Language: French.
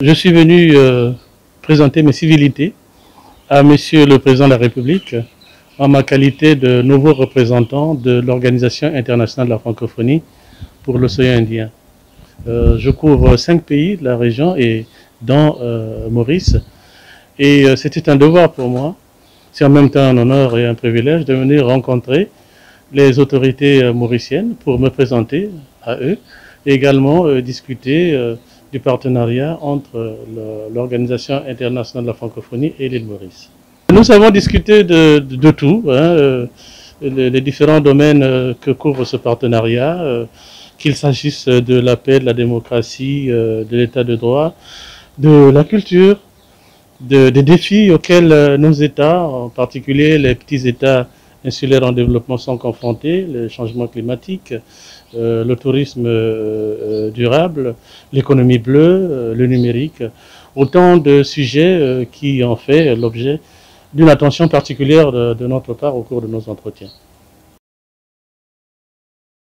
Je suis venu présenter mes civilités à Monsieur le Président de la République en ma qualité de nouveau représentant de l'Organisation internationale de la francophonie pour l'océan Indien. Je couvre 5 pays de la région et dont Maurice. Et c'était un devoir pour moi, c'est en même temps un honneur et un privilège de venir rencontrer les autorités mauriciennes pour me présenter à eux et également discuter du partenariat entre l'Organisation internationale de la francophonie et l'île Maurice. Nous avons discuté de tout, les différents domaines que couvre ce partenariat, qu'il s'agisse de la paix, de la démocratie, de l'état de droit, de la culture, des défis auxquels nos États, en particulier les petits États insulaires en développement, sont confrontés, le changement climatique, le tourisme durable, l'économie bleue, le numérique, autant de sujets qui ont fait l'objet d'une attention particulière de notre part au cours de nos entretiens.